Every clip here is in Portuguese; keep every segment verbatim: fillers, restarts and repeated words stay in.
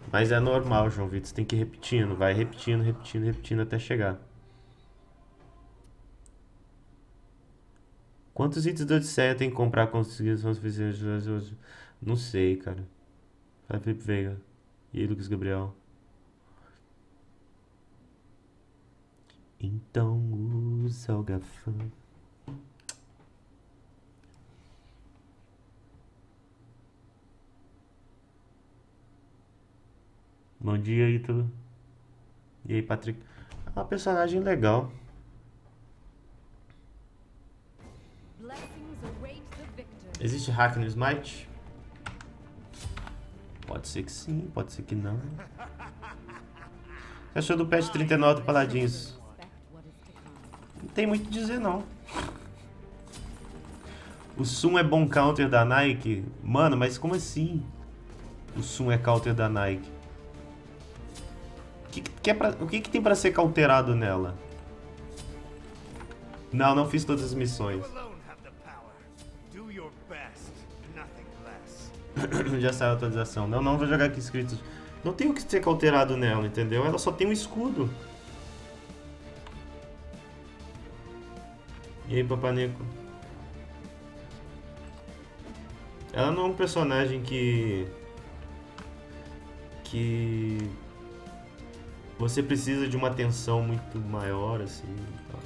Mas é normal, João Vitor. Você tem que ir repetindo. Vai repetindo, repetindo, repetindo até chegar. Quantos itens da Odisseia tem que comprar com os suficientes? Não sei, cara. Vai, Felipe Veiga. E aí, Lucas Gabriel. Então usa o gafão. Bom dia, Ítalo. E aí, Patrick? Ah, personagem legal. Existe hack no Smite? Pode ser que sim, pode ser que não. O que achou do patch trinta e nove do Paladins? Não tem muito a dizer, não. O Sun é bom counter da Nike? Mano, mas como assim? O Sun é counter da Nike? O que, que, é pra, o que, que tem pra ser counterado nela? Não, não fiz todas as missões. Já saiu a atualização. Não, não vou jogar aqui escrito. Não tem o que ser alterado nela, entendeu? Ela só tem um escudo. E aí, Papaneco? Ela não é um personagem que... Que... Você precisa de uma atenção muito maior, assim. Tá?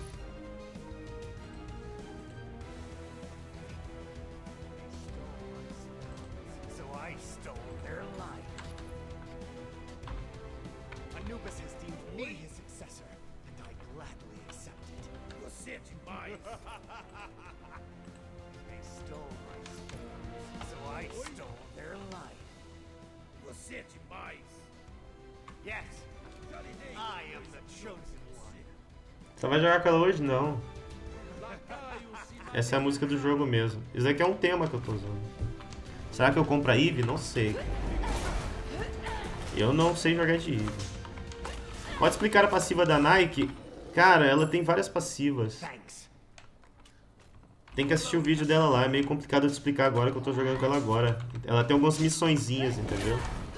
Você vai jogar com ela hoje? Não. Essa é a música do jogo mesmo. Isso aqui é um tema que eu tô usando. Será que eu compro a Eve? Não sei. Eu não sei jogar de Eve. Pode explicar a passiva da Nike? Cara, ela tem várias passivas. Tem que assistir o vídeo dela lá. É meio complicado de explicar agora que eu tô jogando com ela agora. Ela tem algumas missõezinhas, entendeu?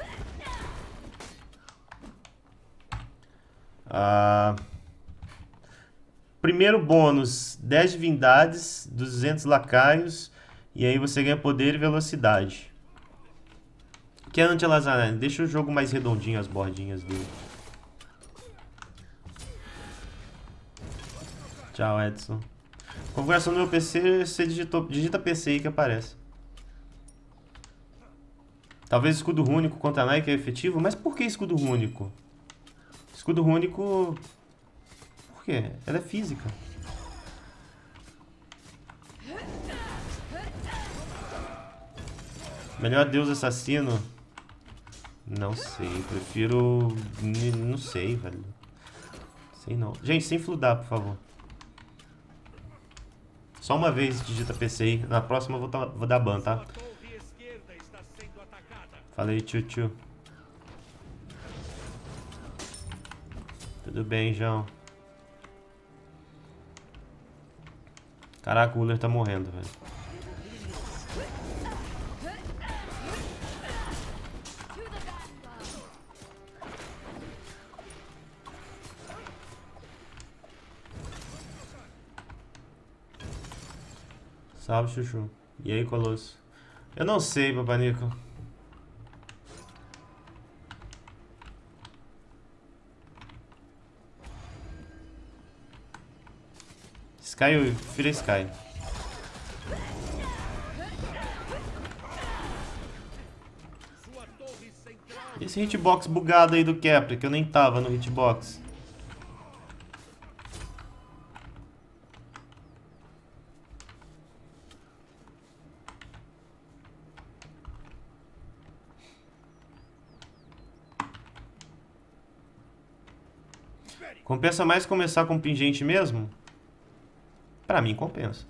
Ah... Primeiro bônus, dez divindades, duzentos lacaios, e aí você ganha poder e velocidade. Que é anti-lazarene, deixa o jogo mais redondinho as bordinhas dele. Tchau, Edson. Configuração do meu P C, você digitou, digita P C aí que aparece. Talvez escudo rúnico contra a Nike é efetivo, mas por que escudo rúnico? Escudo rúnico... Por quê? Ela é física. Melhor deus assassino? Não sei, prefiro... Não sei, velho. Sei não. Gente, sem fludar, por favor. Só uma vez digita P C aí. Na próxima eu vou, tá, vou dar ban, tá? Falei, tio, tio. Tudo bem, João. Caraca, o Uller tá morrendo, velho. Salve, Chuchu. E aí, Colosso? Eu não sei, Papanico. Sky, filha Sky. Esse hitbox bugado aí do Kepler, que eu nem tava no hitbox. Compensa mais começar com pingente mesmo? Pra mim compensa.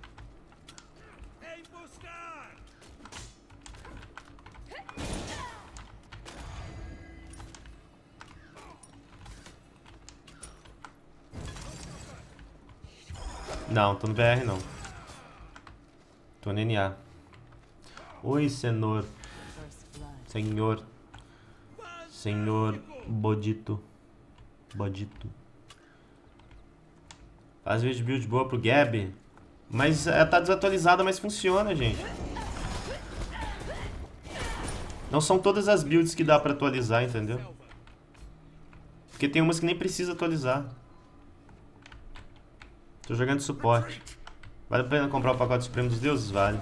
Não, tô no B R não. Tô no N A. Oi, senhor. Senhor. Senhor Bodito. Bodito. Faz vídeo de build boa pro Gab. Mas ela tá desatualizada, mas funciona, gente. Não são todas as builds que dá pra atualizar, entendeu? Porque tem umas que nem precisa atualizar. Tô jogando suporte. Vale a pena comprar o pacote Supremo dos Deuses? Vale.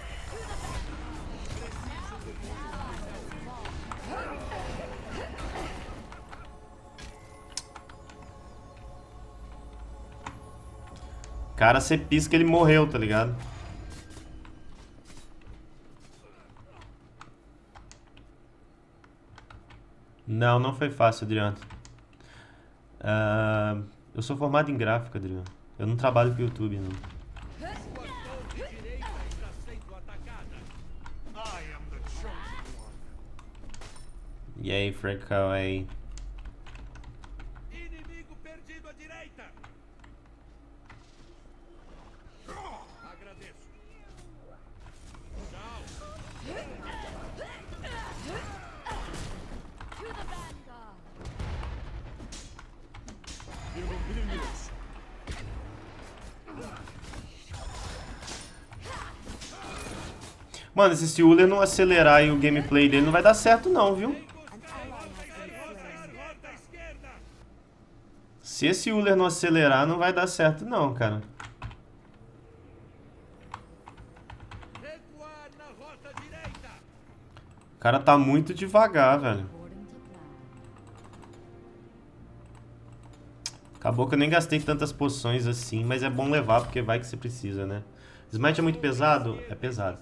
Cara, você pisca, ele morreu, tá ligado? Não, não foi fácil, Adriano. Uh, eu sou formado em gráfica, Adriano. Eu não trabalho pro YouTube, não. E aí, Freckle, aí? Inimigo perdido à direita. Agradeço. Tchau. Mano, se esse Uller não acelerar e o gameplay dele não vai dar certo não, viu? Se esse Uller não acelerar, não vai dar certo não, cara. O cara tá muito devagar, velho. Acabou que eu nem gastei tantas poções assim, mas é bom levar porque vai que você precisa, né? Smite é muito pesado? É pesado.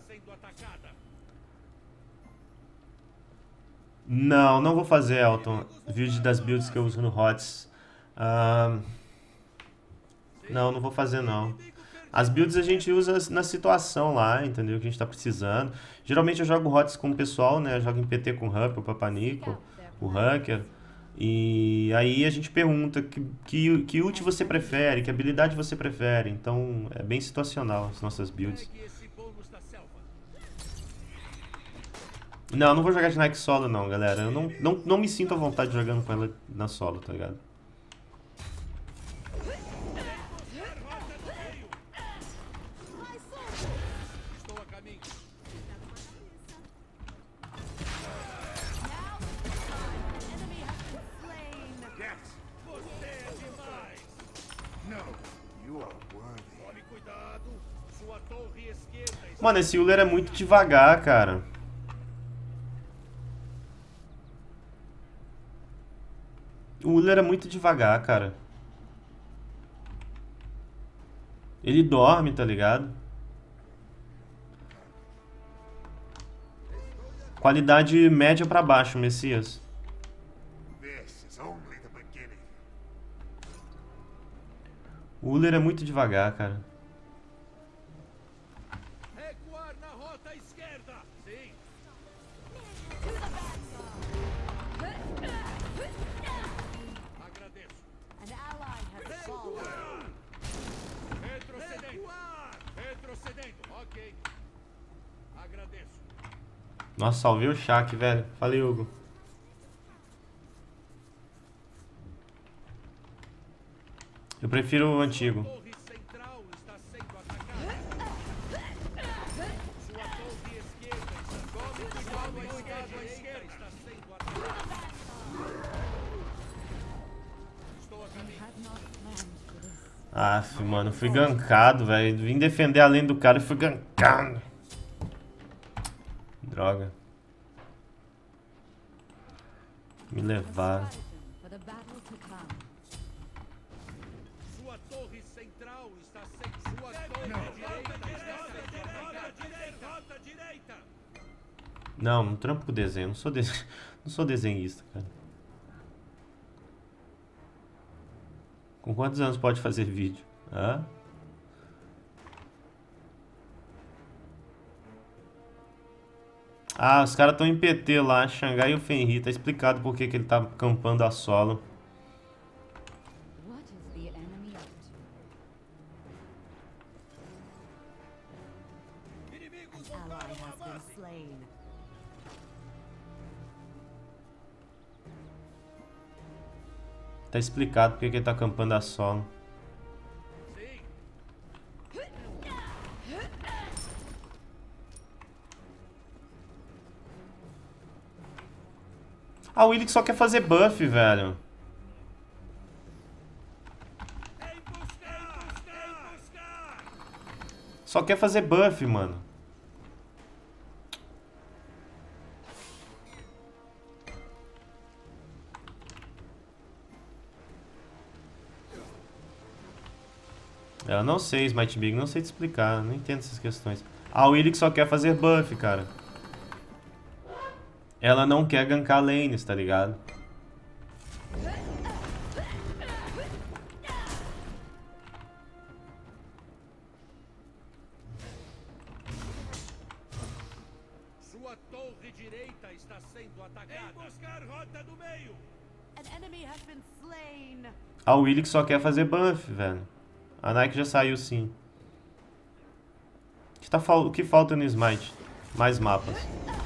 Não, não vou fazer, Elton. Vídeo das builds que eu uso no HOTS. Uh, não, não vou fazer não. As builds a gente usa na situação lá, entendeu? Que a gente tá precisando. Geralmente eu jogo HOTS com o pessoal, né? Eu jogo em P T com o Hup, o Papanico, o Hacker. E aí a gente pergunta que, que, que ult você prefere, que habilidade você prefere. Então é bem situacional as nossas builds. Não, não vou jogar de Nike solo não, galera. Eu não, não, não me sinto à vontade jogando com ela na solo, tá ligado? Estou a caminho. Você é demais. No, you are worthy. Tome cuidado. Sua torre esquerda está... Mano, esse Uller é muito devagar, cara. O Uller é muito devagar, cara. Ele dorme, tá ligado? Qualidade média pra baixo, Messias. This is only the beginning. O Uller é muito devagar, cara. Recuar na rota esquerda. Sim. Agradeço. Retrocedendo. Retrocedendo. Ok. Agradeço. Nossa, salvei o Shaq, velho. Falei, Hugo. Eu prefiro o antigo. Torre central está sendo atacada. Sua torre esquerda está... Tome cuidado à esquerda. A esquerda está sendo atacada. Estou a caminho. Aff, mano, fui gankado, velho. Vim defender a lane do cara e fui gankado. Droga. Me levaram. Sua torre central está sendo... Sua torre direita está sendo atacada. Rota direita. Não, não trampo com desenho. Não sou, de... não sou desenhista, cara. Com quantos anos pode fazer vídeo? Hã? Ah, os caras estão em P T lá, Xangai e o Fenrir. Tá explicado por que que ele tá campando a solo. Inimigos voltaram a base. Tá explicado porque que ele tá acampando a solo. Ah, o Willick só quer fazer buff, velho. Só quer fazer buff, mano. Eu não sei, Smite Big, não sei te explicar, não entendo essas questões. Ah, o Willick só quer fazer buff, cara. Ela não quer gankar lanes, tá ligado? Sua torre direita está sendo atacada. Emboscar rota do meio. An enemy has been slain. Ah, o Willick só quer fazer buff, velho. A Nike já saiu sim. O que, tá fal... o que falta no Smite? Mais mapas.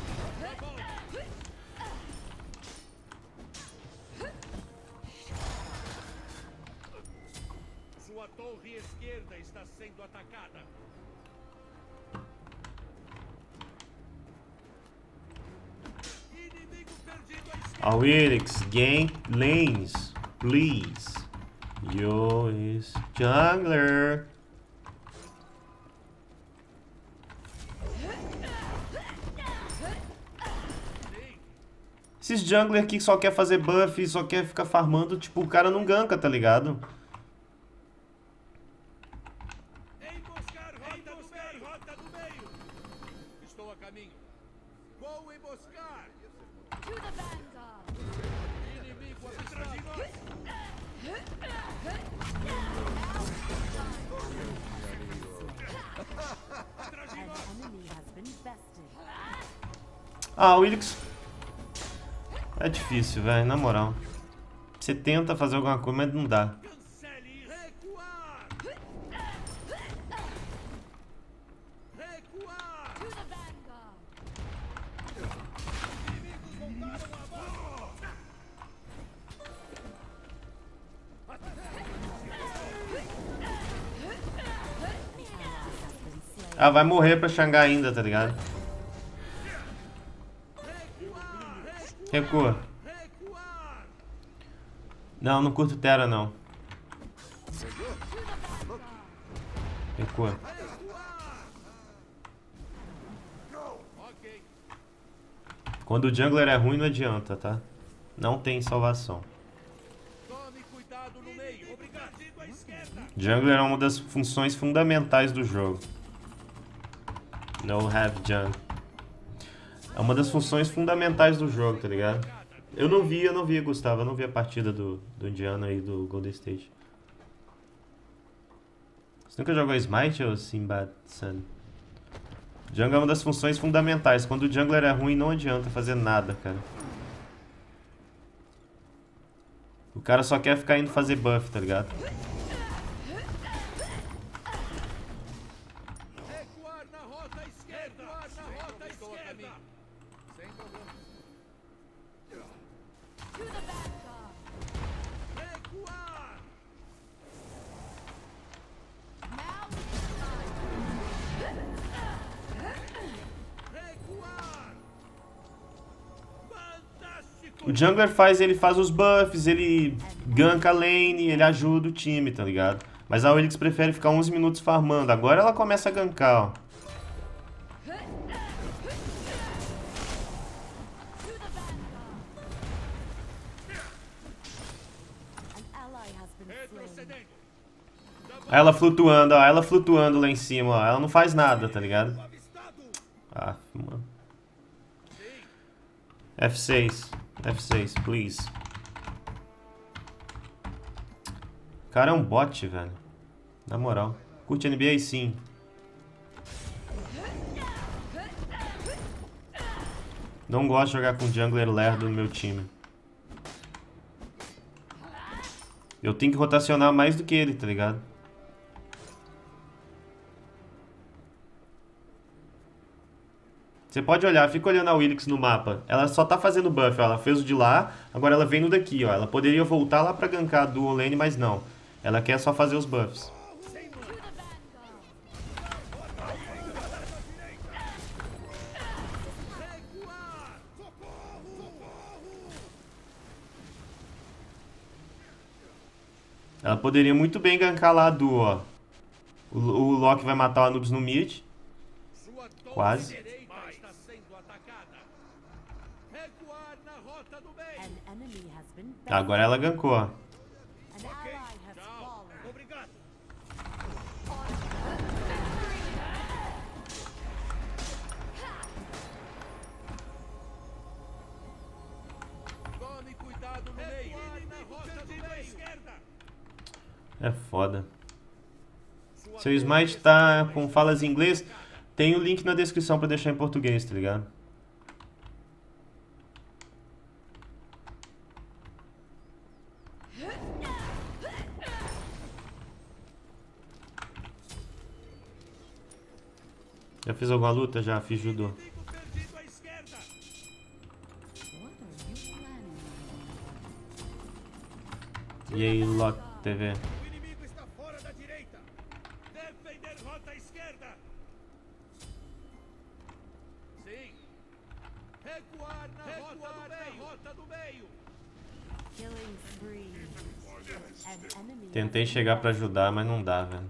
Sua torre esquerda está sendo atacada. Inimigo perdido à esquerda. Ah, Willick, gank lanes, please. Yo is jungler. Esses jungler aqui que só quer fazer buff, só quer ficar farmando, tipo, o cara não ganka, tá ligado? Emboscar rota do meio. Rota do meio. Estou a caminho. Vou emboscar. To the vanguard. Inimigo atrás de nós. An enemy has been bested. Ah, o Willick... É difícil, velho, na moral. Você tenta fazer alguma coisa, mas não dá. Cancele recuar. Recuar. To the vanguard. Inimigos voltaram a bordo. Ah, vai morrer pra Xangar ainda, tá ligado? Recua. Recuar. Não, não curto Terra, não. Recua. Ok. Quando o jungler é ruim, não adianta, tá? Não tem salvação. Tome cuidado no meio. Obrigado. À esquerda. Jungler é uma das funções fundamentais do jogo. No have jungle. É uma das funções fundamentais do jogo, tá ligado? Eu não vi, eu não vi, Gustavo. Eu não vi a partida do, do Indiana e do Golden State. Você nunca jogou Smite ou Simbad Sun? Jungle é uma das funções fundamentais. Quando o jungler é ruim, não adianta fazer nada, cara. O cara só quer ficar indo fazer buff, tá ligado? Recuar na rota esquerda. Recuar na rota esquerda. Sem problema. To the vanguard. Recuar. Now Recuar. Fantástico. O jungler faz, ele faz os buffs, ele ganka a lane, ele ajuda o time, tá ligado? Mas a Willick prefere ficar onze minutos farmando. Agora ela começa a gankar, ó. to the vanguard. An ally has been slain. Retrocedendo. Ela flutuando, ó. Ela flutuando lá em cima, ó. Ela não faz nada, tá ligado? Avistado. Ah, mano. F seis. F seis, please. O cara é um bot, velho. Na moral. Curte N B A, sim. Não gosto de jogar com jungler lerdo no meu time. Eu tenho que rotacionar mais do que ele, tá ligado? Você pode olhar, fica olhando a Wilix no mapa. Ela só tá fazendo buff, ó. Ela fez o de lá, agora ela vem no daqui, ó. Ela poderia voltar lá pra gankar a dual lane, mas não. Ela quer só fazer os buffs. To the vanguard. Recuar! Socorro! Ela poderia muito bem gankar lá a dual, ó. O, o Loki vai matar o Anubis no mid. Sua torre Quase. direita está sendo atacada. Recuar na rota do meio. An enemy has been bested. Agora ela gankou, ó. An ally has fallen. Obrigado. Tome cuidado no meio. Na rota do meio. Esquerda. É foda. Seu Smite tá com falas em inglês, tem o link na descrição pra deixar em português, tá ligado? Já fiz alguma luta? Já, fiz judô. Inimigo perdido à esquerda. What are you planning? E aí, Loki T V? O inimigo está fora da direita. Defender rota esquerda. Sim. Recuar na rota do meio. Rota do meio. Killing spree. An enemy Tentei has been chegar pra bested. ajudar, mas não dá, velho.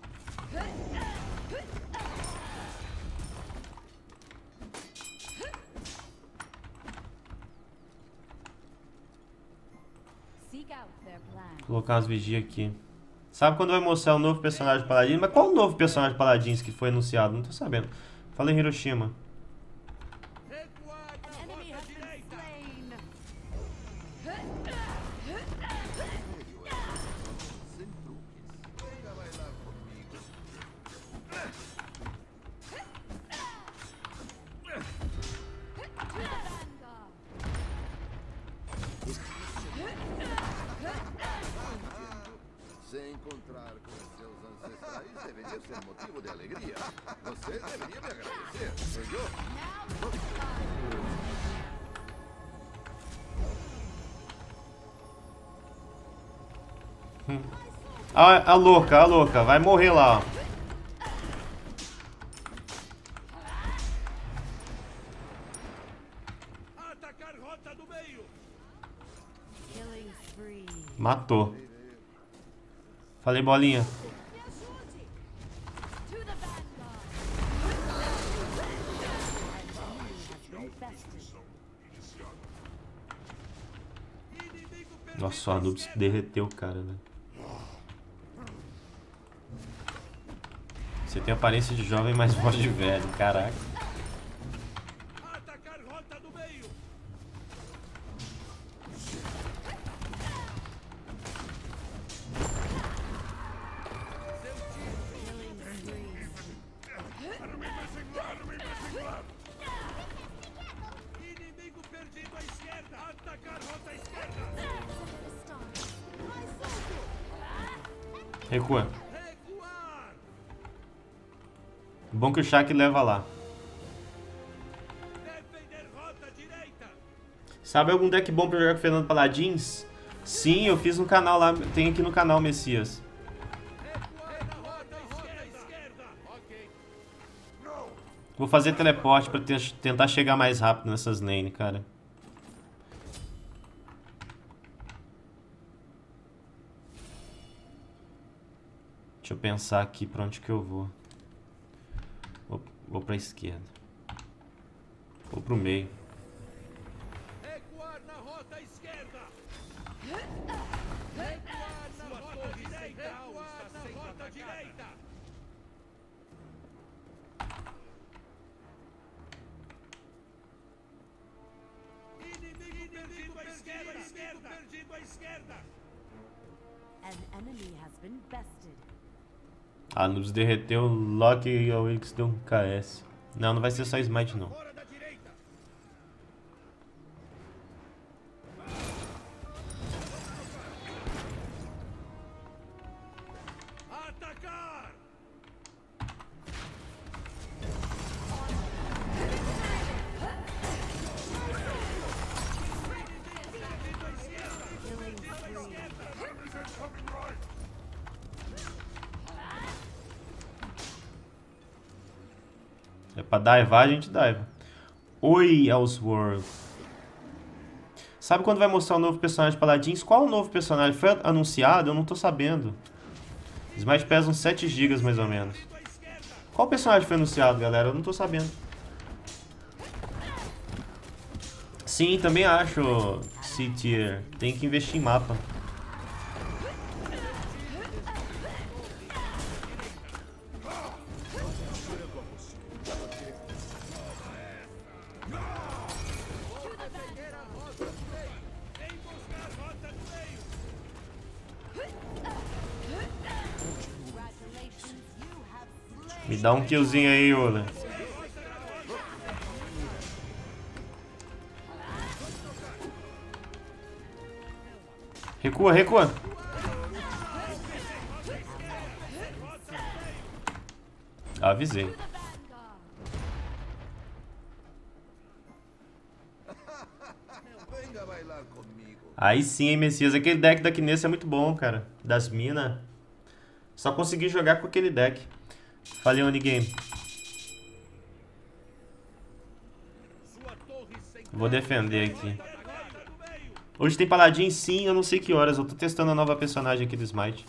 Seek out their plan. Vou colocar umas vigias aqui. Sabe quando vai mostrar o novo personagem Paladino? Mas qual o novo personagem Paladins que foi anunciado? Não tô sabendo. Fala em Hiroshima. Recuar An na enemy rota has been direita. slain. To the vanguard. Se encontrar com seus ancestrais deveria ser motivo de alegria. Você deveria me agradecer, senhor. Now it's time. A, a louca, a louca. Vai morrer lá, ó. Atacar rota do meio. Killing spree. Matou. Falei, bolinha. Me ajude. To the vanguard. An enemy has been bested. Inimigo perdido Nossa, o à Anubis esquerda. derreteu o cara, velho. Você tem aparência de jovem, mas voz de velho. Caraca. Atacar rota do meio. Killing spree. Inimigo perdido à esquerda. Atacar rota esquerda. Recua. Recuar. Bom que o Shaq leva lá. Defender rota direita. Sabe algum deck bom pra jogar com o Fernando Paladins? Sim, eu fiz no canal lá. Tem aqui no canal, Messias. Recuar na rota esquerda. Ok. Vou fazer teleporte pra te- tentar chegar mais rápido nessas lanes, cara. Deixa eu pensar aqui pra onde que eu vou. Vou, vou pra esquerda. Vou pro meio. Recuar na rota esquerda. Recuar na rota direita. Recuar na rota direita. Inimigo perdido à esquerda. Inimigo perdido à esquerda. An enemy has been bested. Ah, nos derreteu, Loki e o Wix deu um K S. Não, não vai ser só Smite não. Fora da direita. Atacar. pra daivar, a gente daiva. Oi, Elseworld. Sabe quando vai mostrar um novo personagem de Paladins? Qual o novo personagem? Foi anunciado? Eu não tô sabendo. Smite pesa uns sete gigas mais ou menos. Qual personagem foi anunciado, galera? Eu não tô sabendo. Sim, também acho C-Tier. Tem que investir em mapa. Me dá um killzinho aí, Uller. Recua, recua. Avisei. Venga a bailar comigo. Aí sim, hein, Messias. Aquele deck da Kinessa é muito bom, cara. Das minas. Só consegui jogar com aquele deck. Falei Onigame. Vou defender aqui. Hoje tem Paladin, sim, eu não sei que horas. Eu tô testando a nova personagem aqui do Smite.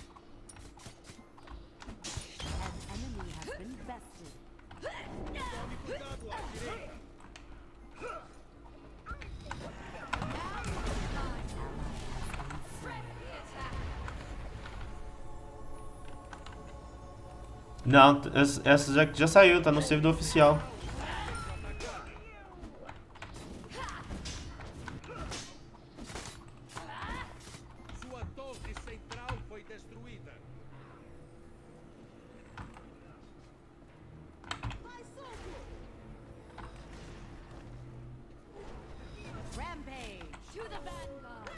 Não, essa já, já saiu, tá no servidor oficial. Sua torre central foi destruída. Rampage to the vanguard.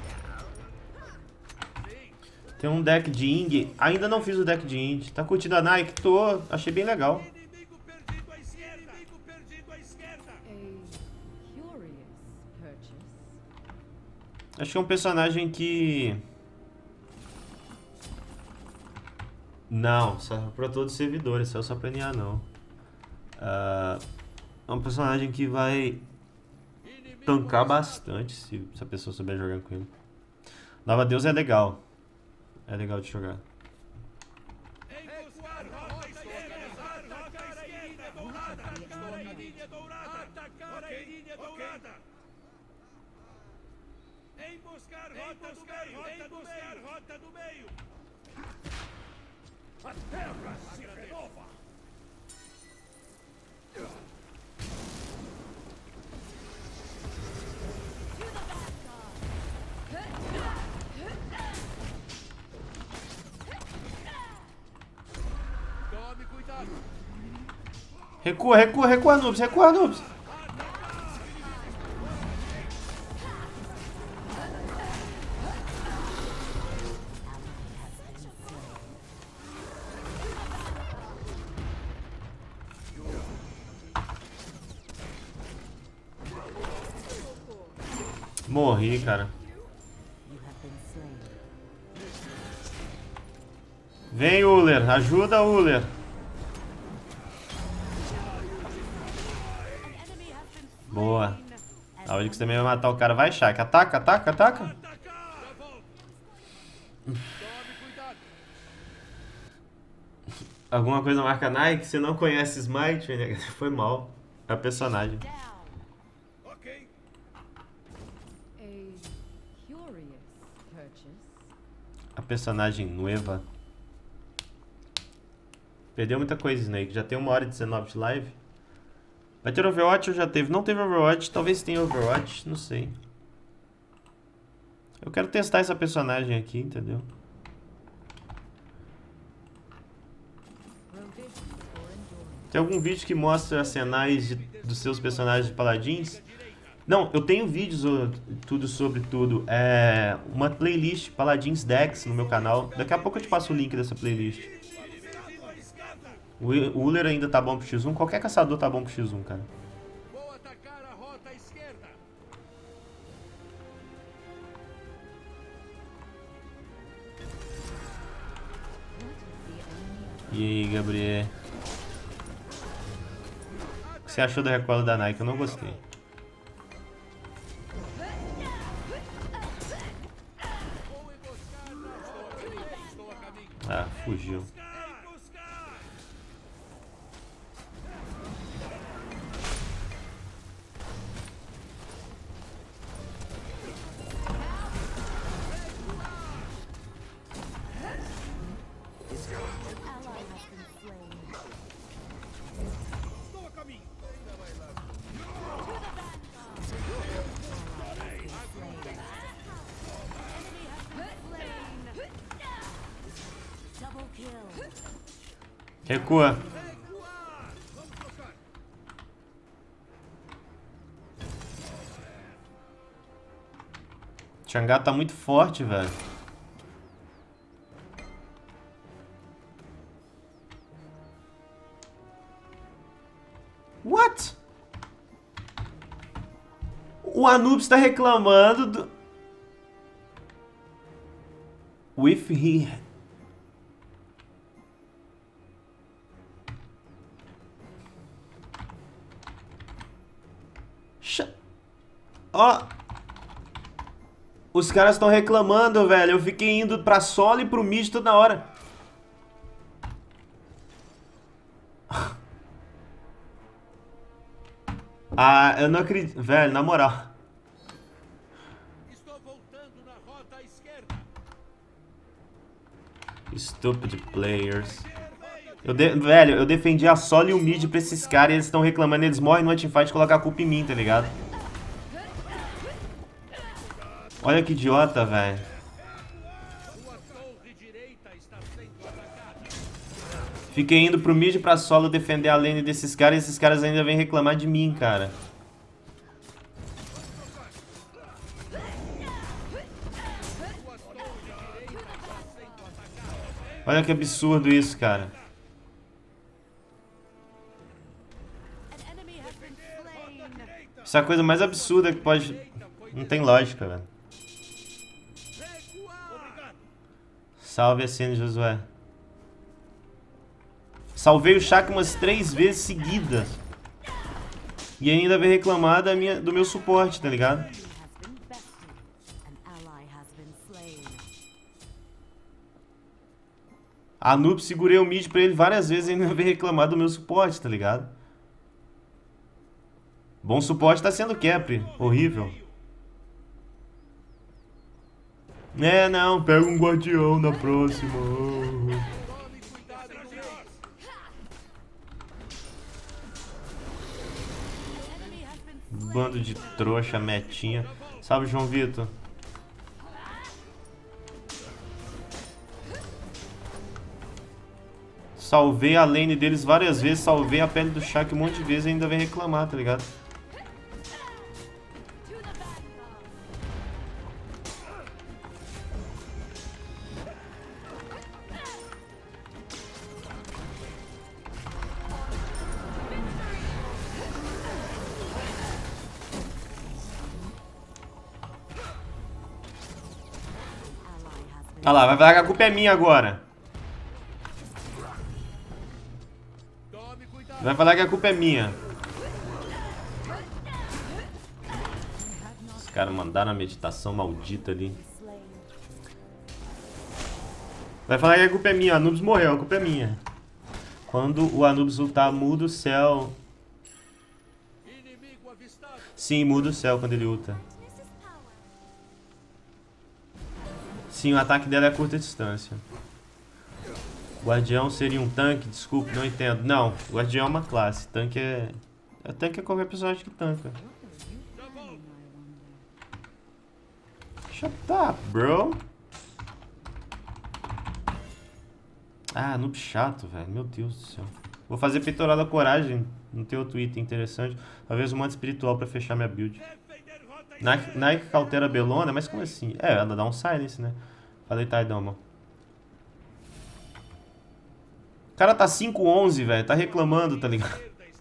Tem um deck de Ing. Ainda não fiz o deck de Ing. Tá curtindo a Nike? Tô. Achei bem legal. Inimigo perdido à esquerda. Inimigo perdido à esquerda. A curious purchase. Acho que é um personagem que... Não, só pra todos os servidores, só só pra N A não. Uh, é um personagem que vai tancar bastante se, se a pessoa souber jogar com ele. Nova Deus é legal. É legal de jogar. Emboscar rota esquerda. Atacar a ilha dourada. Atacar a ilha dourada. Atacar a ilha dourada. Emboscar rota do meio. Emboscar rota do meio. A terra se renova. To the vanguard. Tome cuidado. Recua, recua, recua, Noobs, recua, Noobs. Morri, cara. Vem, Uller. Ajuda, Uller. Boa. A Oryx também vai matar o cara. Vai, Shaq. Ataca, ataca, ataca. Atacar. Tome cuidado. Alguma coisa marca Nike? Você não conhece Smite? Né? Foi mal. É o personagem. Down. Ok. A curious purchase. A personagem Nueva. Perdeu muita coisa, Snake. Já tem uma hora e dezenove de live. Vai ter Overwatch ou já teve? Não teve Overwatch. Talvez tenha Overwatch. Não sei. Eu quero testar essa personagem aqui, entendeu? Tem algum vídeo que mostra arsenais de, dos seus personagens de paladins? Não, eu tenho vídeos tudo sobre tudo. É uma playlist Paladins Decks no meu canal. Daqui a pouco eu te passo o link dessa playlist. O Uller ainda tá bom pro X um. Qualquer caçador tá bom pro X um, cara. Vou atacar a rota à esquerda. E aí, Gabriel? que você achou do recoil da Nike? Eu não gostei. Ah, fugiu. Recua. Xangá tá muito forte, velho. What? O Anubis tá reclamando do... With he... Ó, oh. Os caras estão reclamando, velho. Eu fiquei indo pra solo e pro mid toda hora. Ah, eu não acredito. Velho, na moral. Estou voltando na rota à esquerda. Stupid players. Eu de... Velho, eu defendi a solo e o mid pra esses caras e eles estão reclamando. Eles morrem no teamfight e colocam a culpa em mim, tá ligado? Olha que idiota, velho. Fiquei indo pro mid pra solo defender a lane desses caras e esses caras ainda vêm reclamar de mim, cara. Olha que absurdo isso, cara. Isso é a coisa mais absurda que pode... Não tem lógica, velho. Salve a cena, Josué. Salvei o Shaq umas três vezes seguidas. E ainda veio reclamar da minha, do meu suporte, tá ligado? A noob, segurei o mid pra ele várias vezes e ainda veio reclamar do meu suporte, tá ligado? Bom suporte tá sendo Capri. Horrível. É, não, pega um guardião na próxima. Bando de trouxa, metinha. Salve, João Vitor. Salvei a lane deles várias vezes, salvei a pele do Shaq um monte de vezes e ainda vem reclamar, tá ligado? Olha lá, vai falar que a culpa é minha agora. Vai falar que a culpa é minha. Os caras mandaram a meditação maldita ali. Vai falar que a culpa é minha. O Anubis morreu, a culpa é minha. Quando o Anubis ultar, muda o céu. Sim, muda o céu quando ele ulta. Sim, o ataque dela é a curta distância. Guardião seria um tanque? Desculpe, não entendo. Não, guardião é uma classe. Tanque é... é tanque é qualquer personagem que tanca. Shut up, bro. Ah, noob chato, velho. Meu Deus do céu. Vou fazer peitoral da coragem. Não tem outro item interessante. Talvez um manto espiritual pra fechar minha build. Nike, Nike cautera Belona? Mas como assim? É, ela dá um silence, né? Falei, tá, Dama. O cara tá cinco onze, velho. Tá reclamando, tá ligado?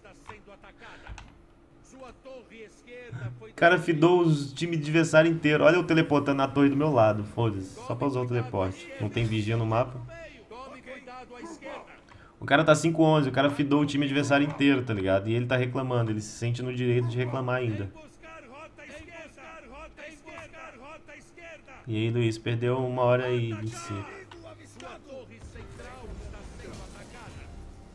O cara fidou os times adversário inteiro. Olha eu teleportando na torre do meu lado. Foda-se. Só pra usar o teleporte. Não tem vigia no mapa. O cara tá cinco onze, o cara fidou o time adversário inteiro, tá ligado? E ele tá reclamando, ele se sente no direito de reclamar ainda. Buscar rota esquerda. Rota esquerda. Rota esquerda. E aí, Luiz, perdeu uma hora e vinte e cinco. Sua torre central está sendo atacada.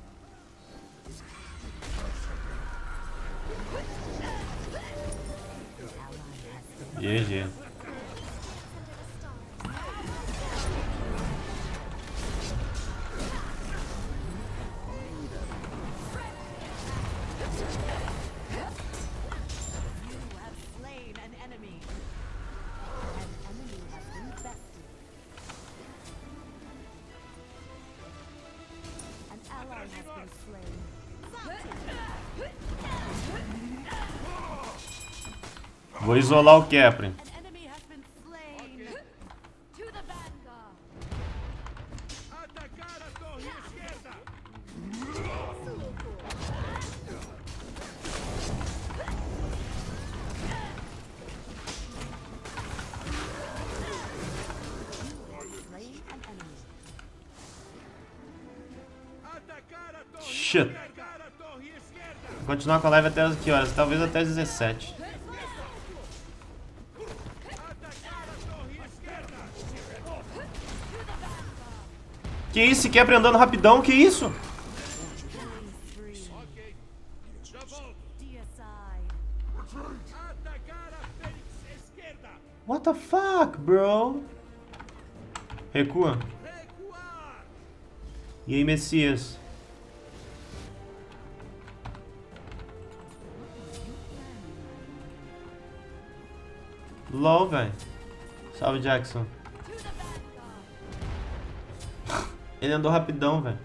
G G. Vou isolar o Kepri. An enemy has been slain. To the vanguard. Atacar a torre esquerda. Slain an enemy. Atacar a torre Shit. Atacar a torre esquerda. Vou continuar com a live até as que horas? Talvez até as dezessete. Atacar a torre esquerda. Que isso? Se Kepri andando rapidão? Que isso? Ok. Já volto. Deicide. Atacar a fênix esquerda. What the fuck, bro? Recua. Recuar. E aí, Messias? LOL, velho. Salve, Jackson. To the vanguard. Ele andou rapidão, velho.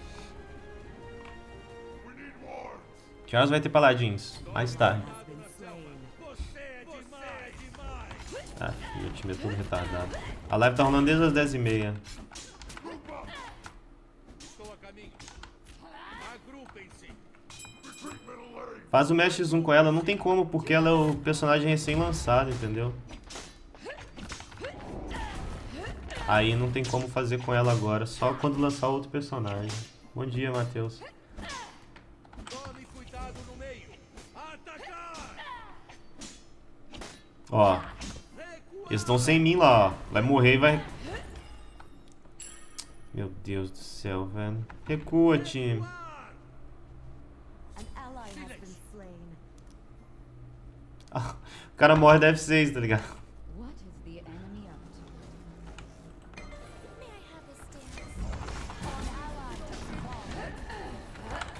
Que horas vai ter paladins? Mais tarde. Has been slain. Você é demais. demais. Ah, meu time é todo retardado. A live tá rolando desde as dez e meia. Estou a caminho. Agrupem-se. Faz o Mesh Zoom com ela. Não tem como, porque ela é o personagem recém-lançado, entendeu? Aí não tem como fazer com ela agora. Só quando lançar outro personagem. Bom dia, Matheus. Tome cuidado no meio. Atacar. Ó. Eles estão sem mim lá, ó. Vai morrer e vai... Meu Deus do céu, velho. Recua, time. An ally has been slain. Ah, o cara morre da F seis, tá ligado? What is the enemy up to? May I have this dance? An ally has fallen.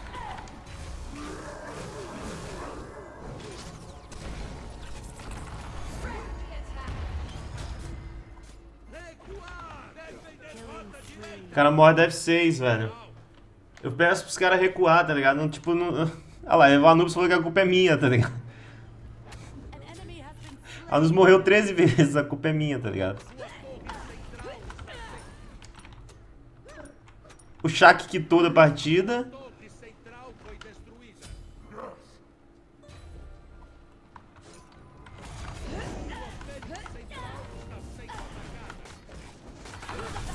Recuar. Defender rota direita. O cara morre da F seis, velho. Eu peço pros caras recuar, tá ligado? Não, tipo, não... Olha lá, o Anubis falou que a culpa é minha, tá ligado? An enemy has been slain. A Anubis morreu treze vezes, a culpa é minha, tá ligado? O Shaq quitou da partida. Torre central foi destruída. Sua fênix central está sendo atacada.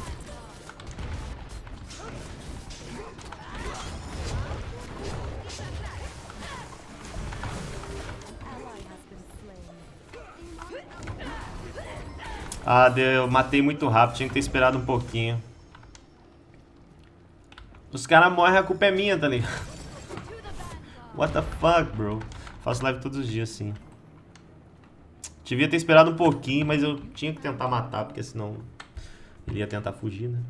Ally has been slain. Ah, deu, eu matei muito rápido, tinha que ter esperado um pouquinho. Os caras morrem, a culpa é minha, tá ligado? What the fuck, bro? Faço live todos os dias, assim. Devia ter esperado um pouquinho, mas eu tinha que tentar matar, porque senão ele ia tentar fugir, né?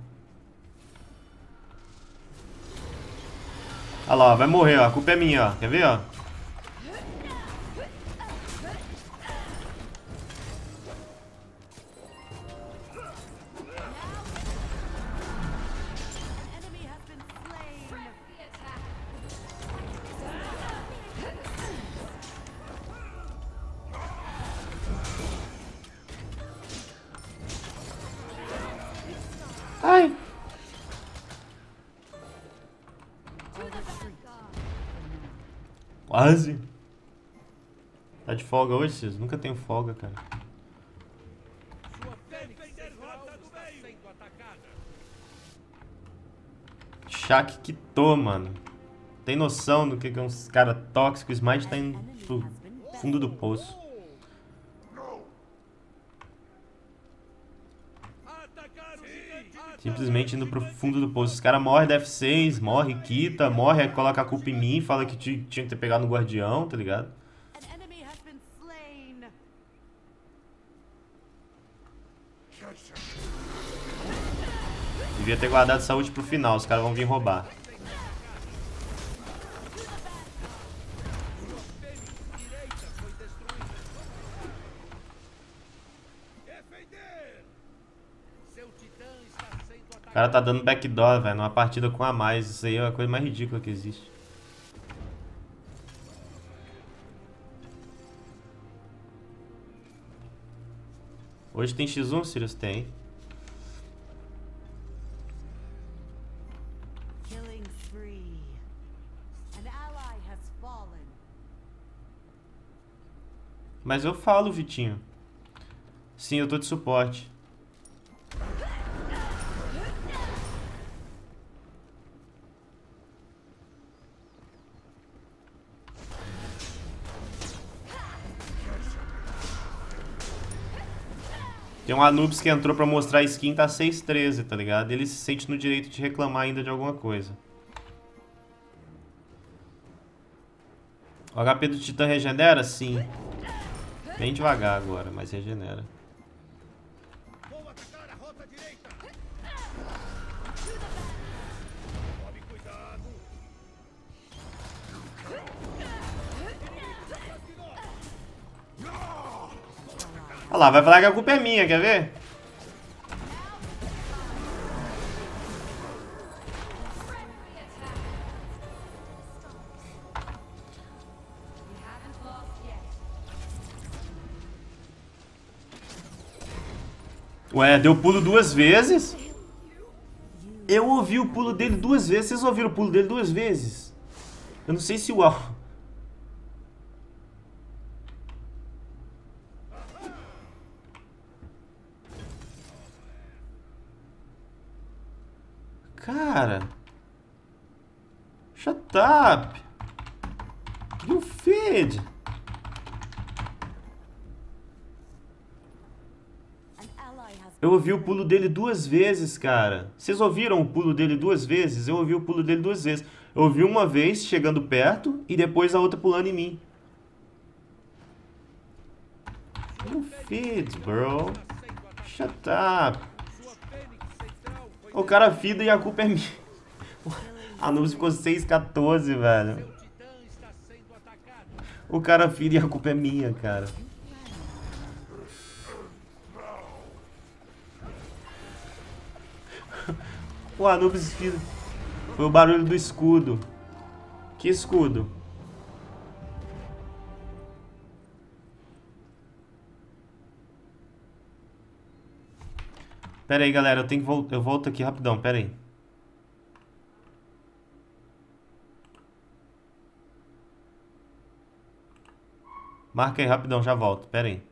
Olha lá, ó, vai morrer, ó. A culpa é minha, ó. Quer ver, ó? An enemy has been slain. Ai! Quase. Tá de folga hoje, Cis? Nunca tenho folga, cara. Sua fênix central está sendo atacada. Shaq quitou, mano. Tem noção do que é uns cara tóxico? O Smite tá indo pro fundo do poço. Simplesmente indo pro fundo do poço. Os caras morrem da F seis, morre, quita, morre, aí coloca a culpa em mim, fala que tinha que ter pegado no guardião, tá ligado? An enemy has been slain. Devia ter guardado saúde pro final, os caras vão vir roubar. O cara tá dando backdoor, velho, numa partida com a mais. Isso aí é a coisa mais ridícula que existe. Hoje tem X um, Sirius? Tem. Killing spree. An ally has fallen. Mas eu falo, Vitinho. Sim, eu tô de suporte. Tem um Anubis que entrou pra mostrar a skin, tá seis treze, tá ligado? Ele se sente no direito de reclamar ainda de alguma coisa. O H P do Titã regenera? Sim. Bem devagar agora, mas regenera. Vou atacar a rota direita. Tome cuidado. Olha lá, vai falar que a culpa é minha, quer ver? Ué, deu pulo duas vezes? Eu ouvi o pulo dele duas vezes. Vocês ouviram o pulo dele duas vezes? Eu não sei se o... Cara... Shut up! You feed! Eu ouvi o pulo dele duas vezes, cara. Vocês ouviram o pulo dele duas vezes? Eu ouvi o pulo dele duas vezes. Eu ouvi uma vez chegando perto e depois a outra pulando em mim. You feed, bro. Shut up. O cara fida e a culpa é minha. A Anubis ficou seis quatorze, velho. O cara fida e a culpa é minha, cara. O Anubis fida. Foi o barulho do escudo. Que escudo? Pera aí, galera, eu tenho que voltar. Eu volto aqui rapidão, pera aí. Marca aí rapidão, já volto, pera aí.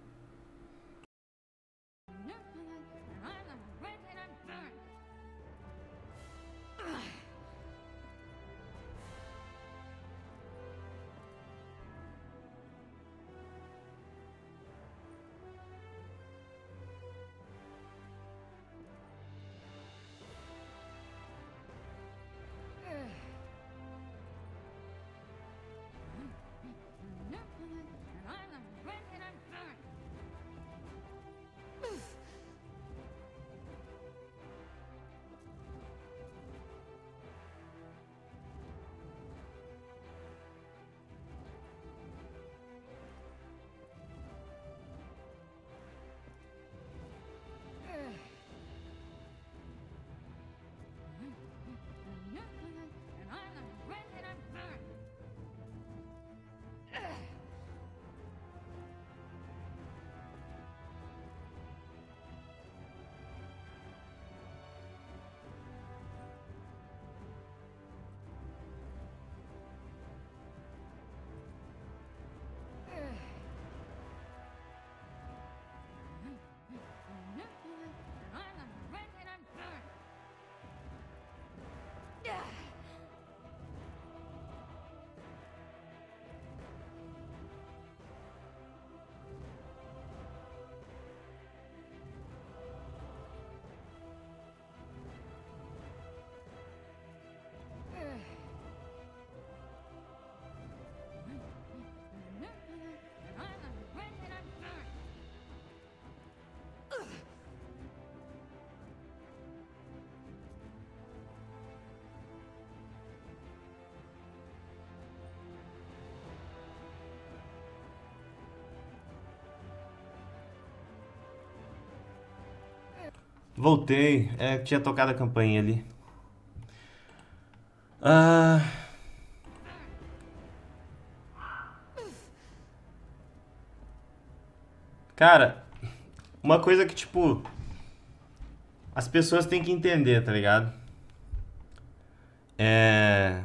Voltei. É, tinha tocado a campainha ali. Ah... Cara, uma coisa que, tipo, as pessoas têm que entender, tá ligado? É...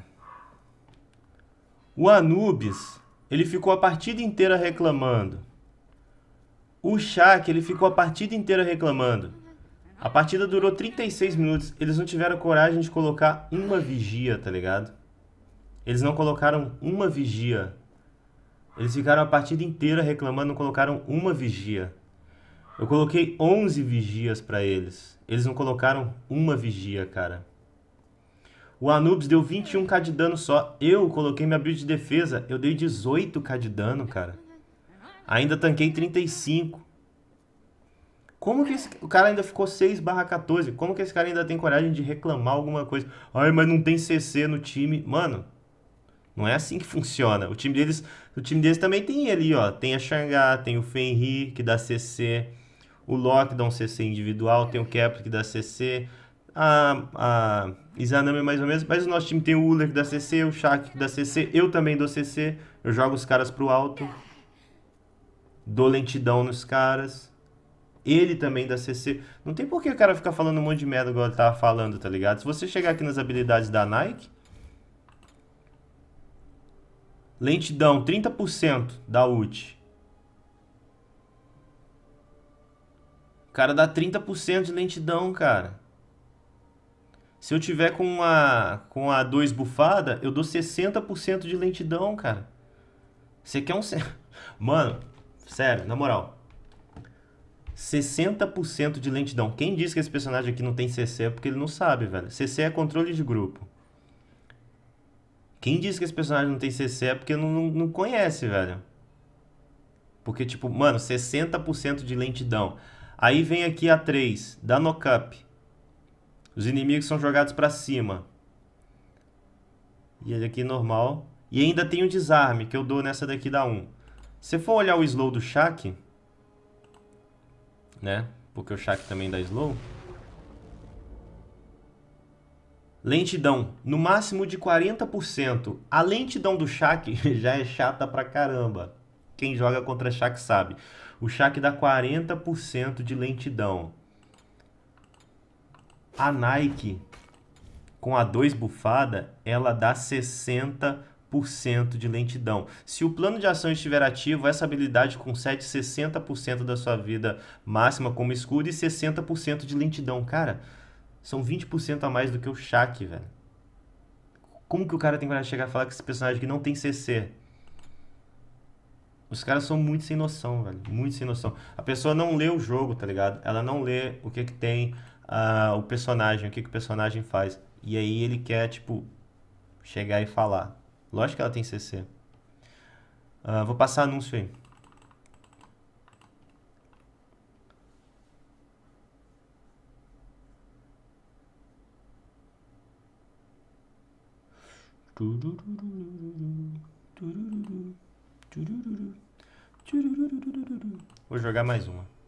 O Anubis, ele ficou a partida inteira reclamando. O Shaq, ele ficou a partida inteira reclamando. A partida durou trinta e seis minutos. Eles não tiveram coragem de colocar uma vigia, tá ligado? Eles não colocaram uma vigia. Eles ficaram a partida inteira reclamando, não colocaram uma vigia. Eu coloquei onze vigias pra eles. Eles não colocaram uma vigia, cara. O Anubis deu vinte e um k de dano só. Eu coloquei minha build de defesa. Eu dei dezoito k de dano, cara. Ainda tanquei trinta e cinco. Como que esse... o cara ainda ficou seis barra quatorze? Como que esse cara ainda tem coragem de reclamar alguma coisa? Ai, mas não tem C C no time. Mano, não é assim que funciona. O time deles, o time deles também tem ali, ó. Tem a Xangá, tem o Fenrir, que dá C C. O Loki dá um C C individual. Tem o Kepler, que dá C C. A, a Izanami mais ou menos. Mas o nosso time tem o Uller, que dá C C. O Shaq, que dá C C. Eu também dou C C. Eu jogo os caras pro alto. Dou lentidão nos caras. Ele também dá C C. Não tem por que o cara ficar falando um monte de merda igual ele tava falando, tá ligado? Se você chegar aqui nas habilidades da Nike... Lentidão, trinta por cento da ult. O cara dá trinta por cento de lentidão, cara. Se eu tiver com a, com a dois bufada, eu dou sessenta por cento de lentidão, cara. Você quer um... Mano, sério, na moral. sessenta por cento de lentidão. Quem disse que esse personagem aqui não tem C C é porque ele não sabe, velho. C C é controle de grupo. Quem disse que esse personagem não tem C C é porque não, não, não conhece, velho. Porque, tipo, mano, sessenta por cento de lentidão. Aí vem aqui a três, dá knock-up. Os inimigos são jogados pra cima. E ele aqui normal. E ainda tem o desarme, que eu dou nessa daqui da um. Se for olhar o slow do Shaq... né? Porque o Shaq também dá slow. Lentidão, no máximo de quarenta por cento. A lentidão do Shaq já é chata pra caramba. Quem joga contra Shaq sabe. O Shaq dá quarenta por cento de lentidão. A Nike, com a dois bufada, ela dá sessenta por cento de lentidão. Se o plano de ação estiver ativo, essa habilidade concede sessenta por cento da sua vida máxima como escudo e sessenta por cento de lentidão. Cara, são vinte por cento a mais do que o Shaq, velho. Como que o cara tem coragem de chegar e falar que esse personagem aqui não tem C C? Os caras são muito sem noção, velho. Muito sem noção. A pessoa não lê o jogo, tá ligado? Ela não lê o que que tem uh, o personagem, o que que o personagem faz. E aí ele quer, tipo, chegar e falar. Lógico que ela tem C C. Uh, vou passar anúncio aí. Vou jogar mais uma.